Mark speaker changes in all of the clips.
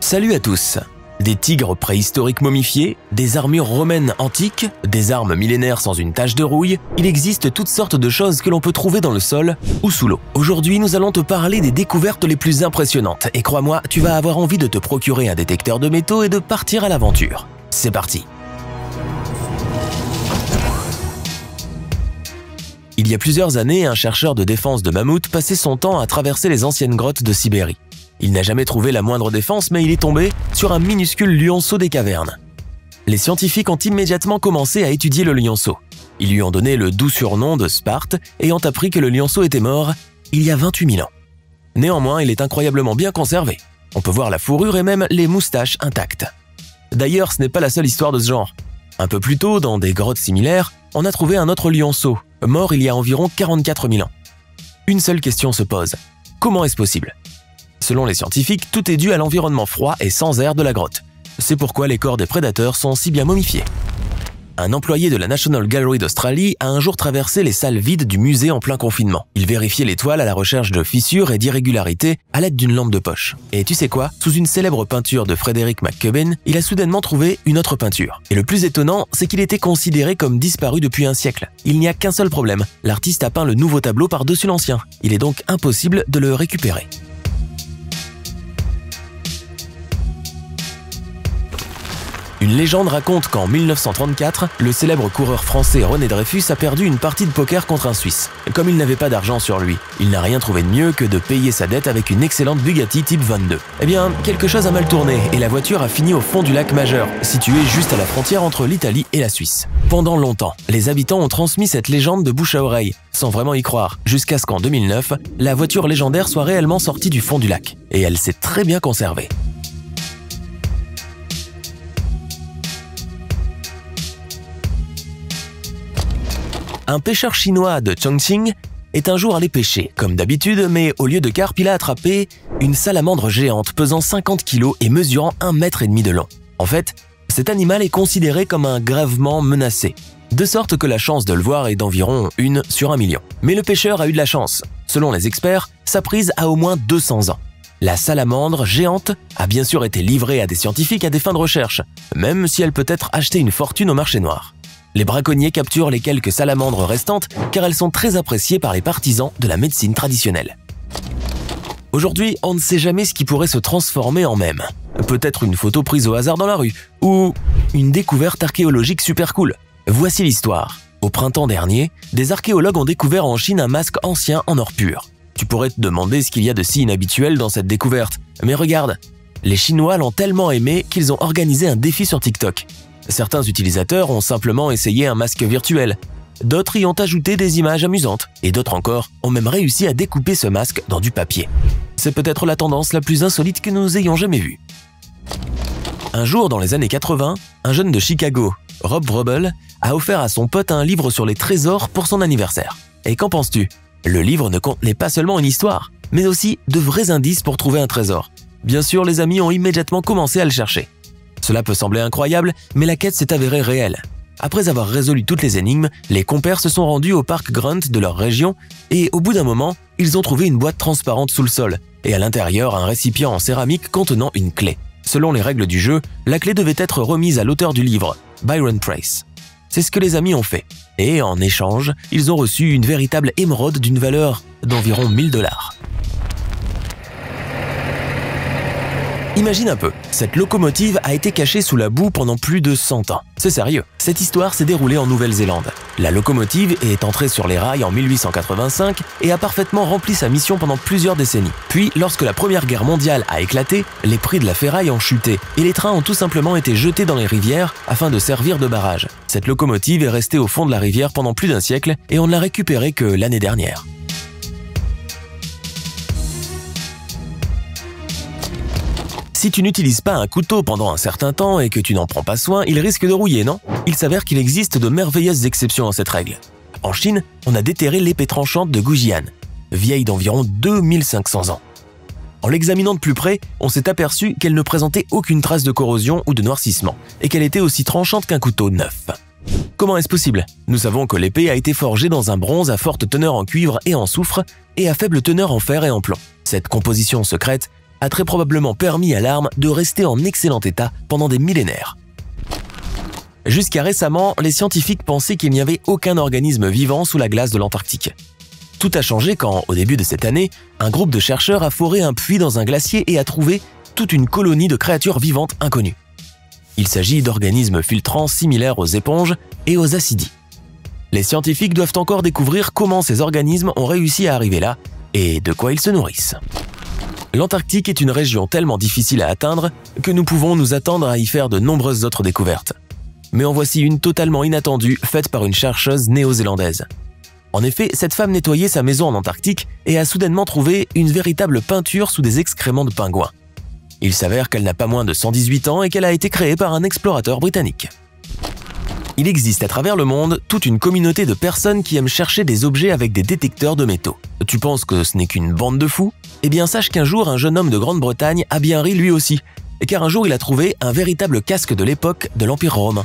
Speaker 1: Salut à tous! Des tigres préhistoriques momifiés, des armures romaines antiques, des armes millénaires sans une tache de rouille, il existe toutes sortes de choses que l'on peut trouver dans le sol ou sous l'eau. Aujourd'hui, nous allons te parler des découvertes les plus impressionnantes et crois-moi, tu vas avoir envie de te procurer un détecteur de métaux et de partir à l'aventure. C'est parti! Il y a plusieurs années, un chercheur de défense de mammouth passait son temps à traverser les anciennes grottes de Sibérie. Il n'a jamais trouvé la moindre défense, mais il est tombé sur un minuscule lionceau des cavernes. Les scientifiques ont immédiatement commencé à étudier le lionceau. Ils lui ont donné le doux surnom de Sparte, ayant appris que le lionceau était mort il y a 28 000 ans. Néanmoins, il est incroyablement bien conservé. On peut voir la fourrure et même les moustaches intactes. D'ailleurs, ce n'est pas la seule histoire de ce genre. Un peu plus tôt, dans des grottes similaires, on a trouvé un autre lionceau, mort il y a environ 44 000 ans. Une seule question se pose. Comment est-ce possible ? Selon les scientifiques, tout est dû à l'environnement froid et sans air de la grotte. C'est pourquoi les corps des prédateurs sont si bien momifiés. Un employé de la National Gallery d'Australie a un jour traversé les salles vides du musée en plein confinement. Il vérifiait les toiles à la recherche de fissures et d'irrégularités à l'aide d'une lampe de poche. Et tu sais quoi ? Sous une célèbre peinture de Frederick McCubbin, il a soudainement trouvé une autre peinture. Et le plus étonnant, c'est qu'il était considéré comme disparu depuis un siècle. Il n'y a qu'un seul problème, l'artiste a peint le nouveau tableau par-dessus l'ancien. Il est donc impossible de le récupérer. Une légende raconte qu'en 1934, le célèbre coureur français René Dreyfus a perdu une partie de poker contre un Suisse. Comme il n'avait pas d'argent sur lui, il n'a rien trouvé de mieux que de payer sa dette avec une excellente Bugatti Type 22. Eh bien, quelque chose a mal tourné et la voiture a fini au fond du lac Majeur, situé juste à la frontière entre l'Italie et la Suisse. Pendant longtemps, les habitants ont transmis cette légende de bouche à oreille, sans vraiment y croire, jusqu'à ce qu'en 2009, la voiture légendaire soit réellement sortie du fond du lac. Et elle s'est très bien conservée. Un pêcheur chinois de Chongqing est un jour allé pêcher, comme d'habitude, mais au lieu de carpe, il a attrapé une salamandre géante pesant 50 kg et mesurant 1,5 m de long. En fait, cet animal est considéré comme un gravement menacé, de sorte que la chance de le voir est d'environ 1 sur 1 million. Mais le pêcheur a eu de la chance. Selon les experts, sa prise a au moins 200 ans. La salamandre géante a bien sûr été livrée à des scientifiques à des fins de recherche, même si elle peut être achetée une fortune au marché noir. Les braconniers capturent les quelques salamandres restantes car elles sont très appréciées par les partisans de la médecine traditionnelle. Aujourd'hui, on ne sait jamais ce qui pourrait se transformer en mème. Peut-être une photo prise au hasard dans la rue, ou une découverte archéologique super cool. Voici l'histoire. Au printemps dernier, des archéologues ont découvert en Chine un masque ancien en or pur. Tu pourrais te demander ce qu'il y a de si inhabituel dans cette découverte. Mais regarde, les Chinois l'ont tellement aimé qu'ils ont organisé un défi sur TikTok. Certains utilisateurs ont simplement essayé un masque virtuel, d'autres y ont ajouté des images amusantes, et d'autres encore ont même réussi à découper ce masque dans du papier. C'est peut-être la tendance la plus insolite que nous ayons jamais vue. Un jour dans les années 80, un jeune de Chicago, Rob Wrubel, a offert à son pote un livre sur les trésors pour son anniversaire. Et qu'en penses-tu ? Le livre ne contenait pas seulement une histoire, mais aussi de vrais indices pour trouver un trésor. Bien sûr, les amis ont immédiatement commencé à le chercher. Cela peut sembler incroyable, mais la quête s'est avérée réelle. Après avoir résolu toutes les énigmes, les compères se sont rendus au parc Grunt de leur région et au bout d'un moment, ils ont trouvé une boîte transparente sous le sol et à l'intérieur un récipient en céramique contenant une clé. Selon les règles du jeu, la clé devait être remise à l'auteur du livre, Byron Preiss. C'est ce que les amis ont fait et en échange, ils ont reçu une véritable émeraude d'une valeur d'environ 1 000 $. Imagine un peu, cette locomotive a été cachée sous la boue pendant plus de 100 ans. C'est sérieux. Cette histoire s'est déroulée en Nouvelle-Zélande. La locomotive est entrée sur les rails en 1885 et a parfaitement rempli sa mission pendant plusieurs décennies. Puis, lorsque la Première Guerre mondiale a éclaté, les prix de la ferraille ont chuté et les trains ont tout simplement été jetés dans les rivières afin de servir de barrage. Cette locomotive est restée au fond de la rivière pendant plus d'1 siècle et on ne l'a récupérée que l'année dernière. Si tu n'utilises pas un couteau pendant un certain temps et que tu n'en prends pas soin, il risque de rouiller, non ? Il s'avère qu'il existe de merveilleuses exceptions à cette règle. En Chine, on a déterré l'épée tranchante de Gujian, vieille d'environ 2500 ans. En l'examinant de plus près, on s'est aperçu qu'elle ne présentait aucune trace de corrosion ou de noircissement, et qu'elle était aussi tranchante qu'un couteau neuf. Comment est-ce possible ? Nous savons que l'épée a été forgée dans un bronze à forte teneur en cuivre et en soufre, et à faible teneur en fer et en plomb. Cette composition secrète a très probablement permis à l'arme de rester en excellent état pendant des millénaires. Jusqu'à récemment, les scientifiques pensaient qu'il n'y avait aucun organisme vivant sous la glace de l'Antarctique. Tout a changé quand, au début de cette année, un groupe de chercheurs a foré un puits dans un glacier et a trouvé toute une colonie de créatures vivantes inconnues. Il s'agit d'organismes filtrants similaires aux éponges et aux acidies. Les scientifiques doivent encore découvrir comment ces organismes ont réussi à arriver là et de quoi ils se nourrissent. L'Antarctique est une région tellement difficile à atteindre que nous pouvons nous attendre à y faire de nombreuses autres découvertes. Mais en voici une totalement inattendue faite par une chercheuse néo-zélandaise. En effet, cette femme nettoyait sa maison en Antarctique et a soudainement trouvé une véritable peinture sous des excréments de pingouins. Il s'avère qu'elle n'a pas moins de 118 ans et qu'elle a été créée par un explorateur britannique. Il existe à travers le monde toute une communauté de personnes qui aiment chercher des objets avec des détecteurs de métaux. Tu penses que ce n'est qu'une bande de fous? Eh bien sache qu'un jour un jeune homme de Grande-Bretagne a bien ri lui aussi, car un jour il a trouvé un véritable casque de l'époque de l'Empire romain.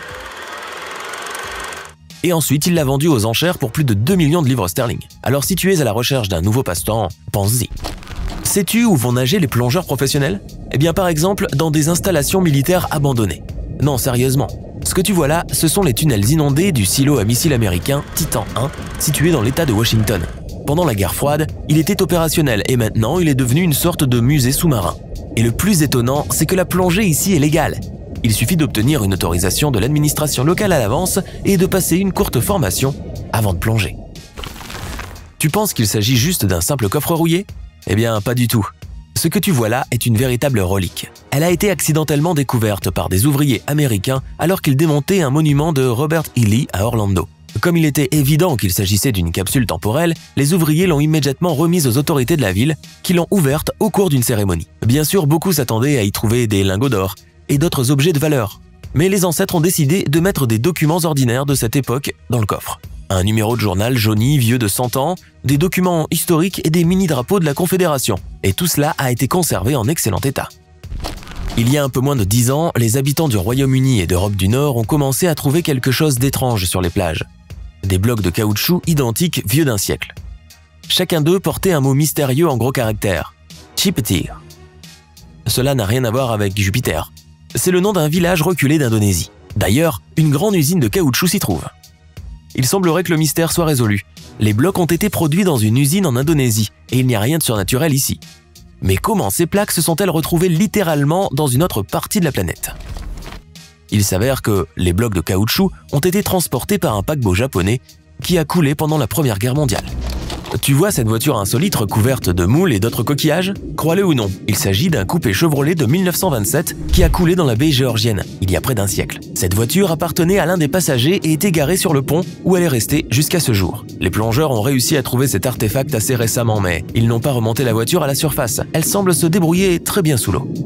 Speaker 1: Et ensuite il l'a vendu aux enchères pour plus de 2 millions de livres sterling. Alors si tu es à la recherche d'un nouveau passe-temps, pense-y. Sais-tu où vont nager les plongeurs professionnels? Eh bien par exemple dans des installations militaires abandonnées. Non, sérieusement. Ce que tu vois là, ce sont les tunnels inondés du silo à missiles américain Titan 1, situé dans l'État de Washington. Pendant la guerre froide, il était opérationnel et maintenant il est devenu une sorte de musée sous-marin. Et le plus étonnant, c'est que la plongée ici est légale. Il suffit d'obtenir une autorisation de l'administration locale à l'avance et de passer une courte formation avant de plonger. Tu penses qu'il s'agit juste d'un simple coffre rouillé? Eh bien, pas du tout. Ce que tu vois là est une véritable relique. Elle a été accidentellement découverte par des ouvriers américains alors qu'ils démontaient un monument de Robert E. Lee à Orlando. Comme il était évident qu'il s'agissait d'une capsule temporelle, les ouvriers l'ont immédiatement remise aux autorités de la ville, qui l'ont ouverte au cours d'une cérémonie. Bien sûr, beaucoup s'attendaient à y trouver des lingots d'or et d'autres objets de valeur. Mais les ancêtres ont décidé de mettre des documents ordinaires de cette époque dans le coffre. Un numéro de journal jauni vieux de 100 ans, des documents historiques et des mini-drapeaux de la Confédération. Et tout cela a été conservé en excellent état. Il y a un peu moins de 10 ans, les habitants du Royaume-Uni et d'Europe du Nord ont commencé à trouver quelque chose d'étrange sur les plages. Des blocs de caoutchouc identiques vieux d'un siècle. Chacun d'eux portait un mot mystérieux en gros caractères. Chipetir. Cela n'a rien à voir avec Jupiter. C'est le nom d'un village reculé d'Indonésie. D'ailleurs, une grande usine de caoutchouc s'y trouve. Il semblerait que le mystère soit résolu. Les blocs ont été produits dans une usine en Indonésie et il n'y a rien de surnaturel ici. Mais comment ces plaques se sont-elles retrouvées littéralement dans une autre partie de la planète? Il s'avère que les blocs de caoutchouc ont été transportés par un paquebot japonais qui a coulé pendant la Première Guerre mondiale. Tu vois cette voiture insolite recouverte de moules et d'autres coquillages? Crois-le ou non, il s'agit d'un coupé Chevrolet de 1927 qui a coulé dans la baie géorgienne, il y a près d'un siècle. Cette voiture appartenait à l'un des passagers et était garée sur le pont où elle est restée jusqu'à ce jour. Les plongeurs ont réussi à trouver cet artefact assez récemment, mais ils n'ont pas remonté la voiture à la surface. Elle semble se débrouiller très bien sous l'eau.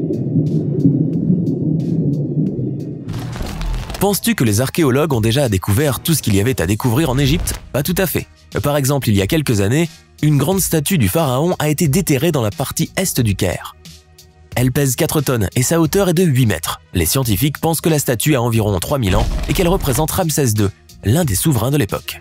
Speaker 1: Penses-tu que les archéologues ont déjà découvert tout ce qu'il y avait à découvrir en Égypte? Pas tout à fait. Par exemple, il y a quelques années, une grande statue du pharaon a été déterrée dans la partie est du Caire. Elle pèse 4 tonnes et sa hauteur est de 8 mètres. Les scientifiques pensent que la statue a environ 3000 ans et qu'elle représente Ramsès II, l'un des souverains de l'époque.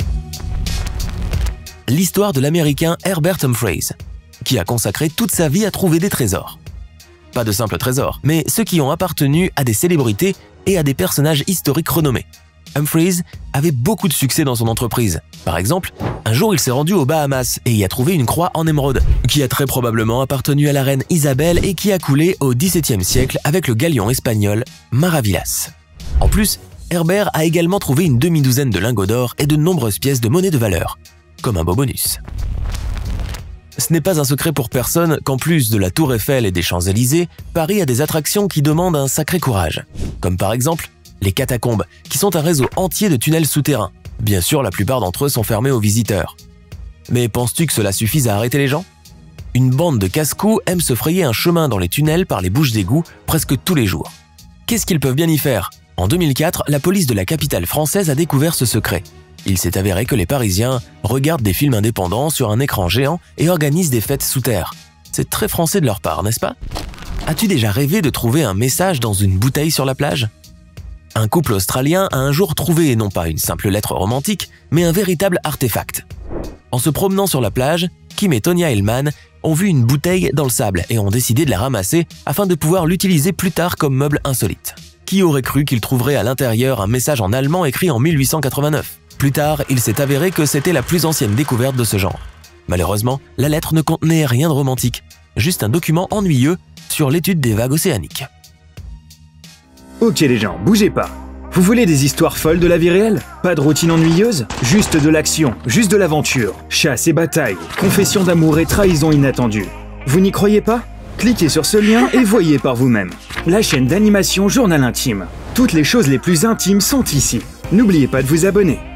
Speaker 1: L'histoire de l'Américain Herbert Humphreys, qui a consacré toute sa vie à trouver des trésors. Pas de simples trésors, mais ceux qui ont appartenu à des célébrités et à des personnages historiques renommés. Humphreys avait beaucoup de succès dans son entreprise. Par exemple, un jour il s'est rendu aux Bahamas et y a trouvé une croix en émeraude, qui a très probablement appartenu à la reine Isabelle et qui a coulé au XVIIe siècle avec le galion espagnol Maravillas. En plus, Herbert a également trouvé une demi-douzaine de lingots d'or et de nombreuses pièces de monnaie de valeur, comme un beau bonus. Ce n'est pas un secret pour personne qu'en plus de la Tour Eiffel et des Champs-Élysées, Paris a des attractions qui demandent un sacré courage, comme par exemple les catacombes, qui sont un réseau entier de tunnels souterrains. Bien sûr, la plupart d'entre eux sont fermés aux visiteurs. Mais penses-tu que cela suffise à arrêter les gens? Une bande de casse-cou aime se frayer un chemin dans les tunnels par les bouches d'égout presque tous les jours. Qu'est-ce qu'ils peuvent bien y faire? En 2004, la police de la capitale française a découvert ce secret. Il s'est avéré que les Parisiens regardent des films indépendants sur un écran géant et organisent des fêtes sous terre. C'est très français de leur part, n'est-ce pas? As-tu déjà rêvé de trouver un message dans une bouteille sur la plage? Un couple australien a un jour trouvé non pas une simple lettre romantique, mais un véritable artefact. En se promenant sur la plage, Kim et Tonya Hellman ont vu une bouteille dans le sable et ont décidé de la ramasser afin de pouvoir l'utiliser plus tard comme meuble insolite. Qui aurait cru qu'ils trouveraient à l'intérieur un message en allemand écrit en 1889 ? Plus tard, il s'est avéré que c'était la plus ancienne découverte de ce genre. Malheureusement, la lettre ne contenait rien de romantique, juste un document ennuyeux sur l'étude des vagues océaniques.
Speaker 2: Ok les gens, bougez pas. Vous voulez des histoires folles de la vie réelle? Pas de routine ennuyeuse? Juste de l'action, juste de l'aventure, chasse et bataille, confession d'amour et trahison inattendue. Vous n'y croyez pas? Cliquez sur ce lien et voyez par vous-même. La chaîne d'animation Journal Intime. Toutes les choses les plus intimes sont ici. N'oubliez pas de vous abonner.